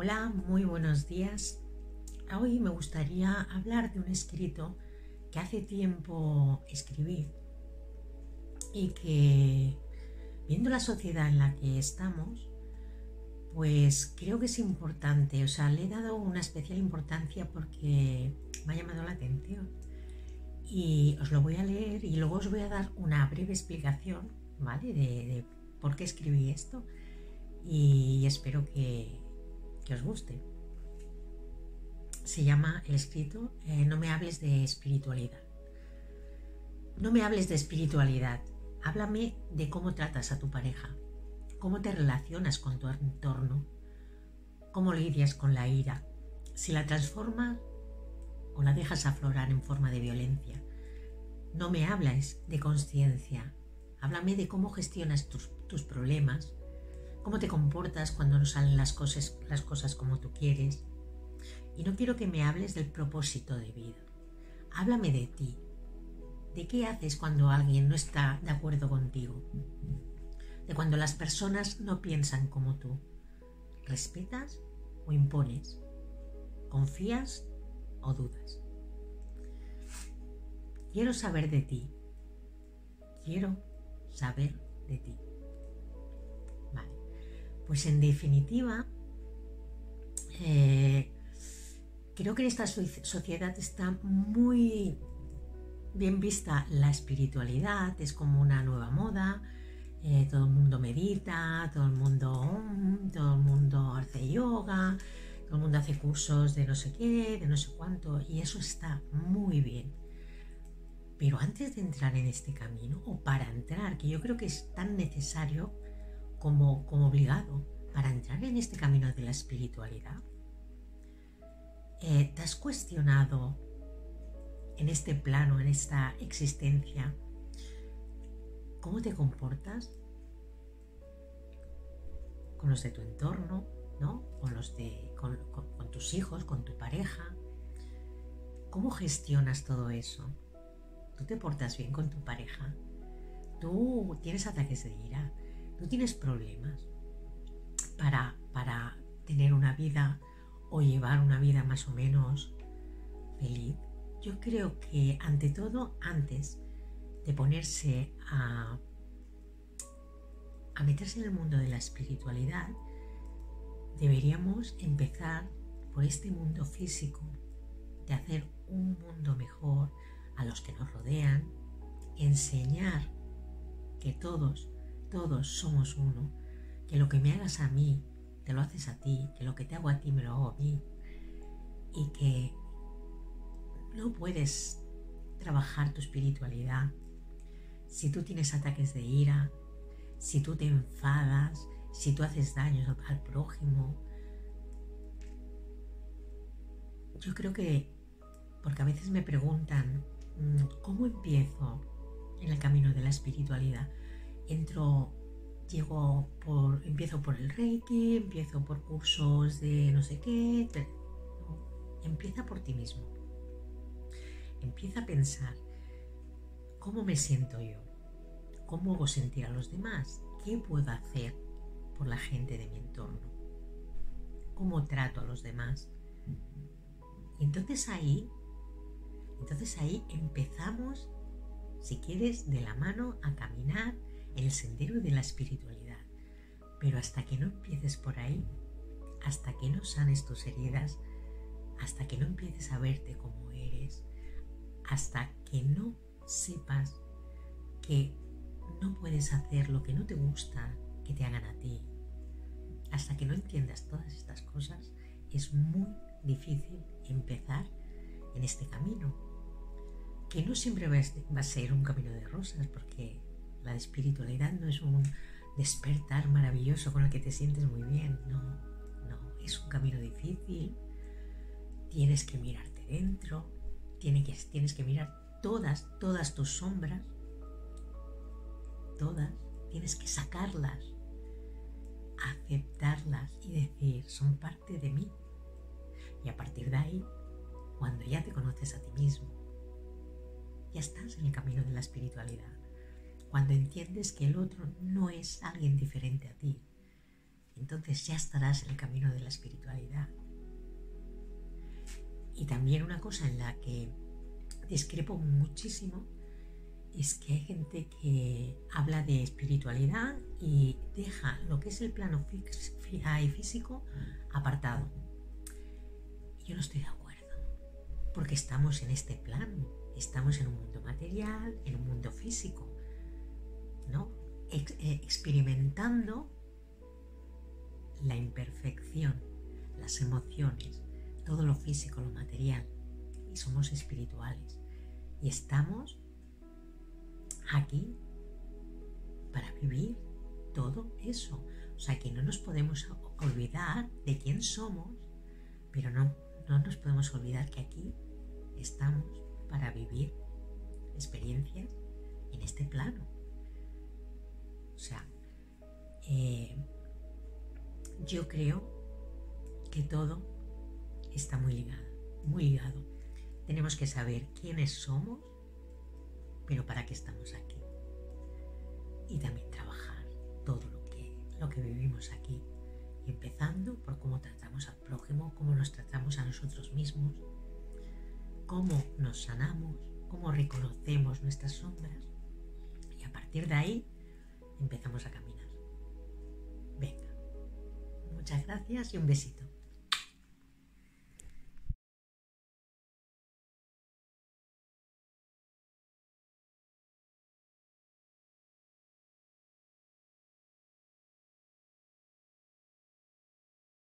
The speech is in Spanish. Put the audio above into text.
Hola, muy buenos días. Hoy me gustaría hablar de un escrito que hace tiempo escribí y que, viendo la sociedad en la que estamos, pues creo que es importante. O sea, le he dado una especial importancia porque me ha llamado la atención. Y os lo voy a leer y luego os voy a dar una breve explicación, ¿vale? De por qué escribí esto y espero que os guste. Se llama el escrito No me hables de espiritualidad. No me hables de espiritualidad. Háblame de cómo tratas a tu pareja, cómo te relacionas con tu entorno, cómo lidias con la ira, si la transformas o la dejas aflorar en forma de violencia. No me hables de conciencia. Háblame de cómo gestionas tus problemas, cómo te comportas cuando no salen las cosas como tú quieres. Y no quiero que me hables del propósito de vida. Háblame de ti. ¿De qué haces cuando alguien no está de acuerdo contigo? De cuando las personas no piensan como tú. ¿Respetas o impones? ¿Confías o dudas? Quiero saber de ti. Quiero saber de ti. Vale. Pues en definitiva, creo que en esta sociedad está muy bien vista la espiritualidad, es como una nueva moda, todo el mundo medita, todo el mundo hace yoga, todo el mundo hace cursos de no sé qué, de no sé cuánto, y eso está muy bien. Pero antes de entrar en este camino, o para entrar, que yo creo que es tan necesario como obligado, para entrar en este camino de la espiritualidad, ¿te has cuestionado en este plano, en esta existencia, cómo te comportas con los de tu entorno, ¿no? Con tus hijos, con tu pareja? ¿Cómo gestionas todo eso? ¿Tú te portas bien con tu pareja? ¿Tú tienes ataques de ira? ¿Tú tienes problemas para tener una vida o llevar una vida más o menos feliz? Yo creo que ante todo, antes de ponerse a meterse en el mundo de la espiritualidad, deberíamos empezar por este mundo físico, de hacer un mundo mejor a los que nos rodean, enseñar que todos somos uno, que lo que me hagas a mí, te lo haces a ti, que lo que te hago a ti me lo hago a mí, y que no puedes trabajar tu espiritualidad si tú tienes ataques de ira, si tú te enfadas, si tú haces daño al prójimo. Yo creo que, porque a veces me preguntan, ¿cómo empiezo en el camino de la espiritualidad? Empiezo por el Reiki, empiezo por cursos de no sé qué. No, empieza por ti mismo. Empieza a pensar, ¿cómo me siento yo? ¿Cómo hago sentir a los demás? ¿Qué puedo hacer por la gente de mi entorno? ¿Cómo trato a los demás? Y entonces ahí empezamos, si quieres, de la mano a caminar en el sendero de la espiritualidad. Pero hasta que no empieces por ahí, hasta que no sanes tus heridas, hasta que no empieces a verte como eres, hasta que no sepas que no puedes hacer lo que no te gusta que te hagan a ti, hasta que no entiendas todas estas cosas, es muy difícil empezar en este camino, que no siempre va a ser un camino de rosas, porque la espiritualidad no es un despertar maravilloso con el que te sientes muy bien, no, es un camino difícil. Tienes que mirarte dentro, tienes que mirar todas tus sombras, todas, tienes que sacarlas, aceptarlas y decir, son parte de mí. Y a partir de ahí, cuando ya te conoces a ti mismo, ya estás en el camino de la espiritualidad. Cuando entiendes que el otro no es alguien diferente a ti, entonces ya estarás en el camino de la espiritualidad. Y también una cosa en la que discrepo muchísimo es que hay gente que habla de espiritualidad y deja lo que es el plano físico apartado. Yo no estoy de acuerdo, porque estamos en este plano, estamos en un mundo material, en un mundo físico, ¿no? Experimentando la imperfección, las emociones, todo lo físico, lo material, y somos espirituales y estamos aquí para vivir todo eso. O sea que no nos podemos olvidar de quién somos, pero no nos podemos olvidar que aquí estamos para vivir experiencias en este plano. O sea, yo creo que todo está muy ligado, muy ligado. Tenemos que saber quiénes somos, pero para qué estamos aquí. Y también trabajar todo lo que vivimos aquí. Y empezando por cómo tratamos al prójimo, cómo nos tratamos a nosotros mismos, cómo nos sanamos, cómo reconocemos nuestras sombras. Y a partir de ahí empezamos a caminar. Venga, muchas gracias y un besito.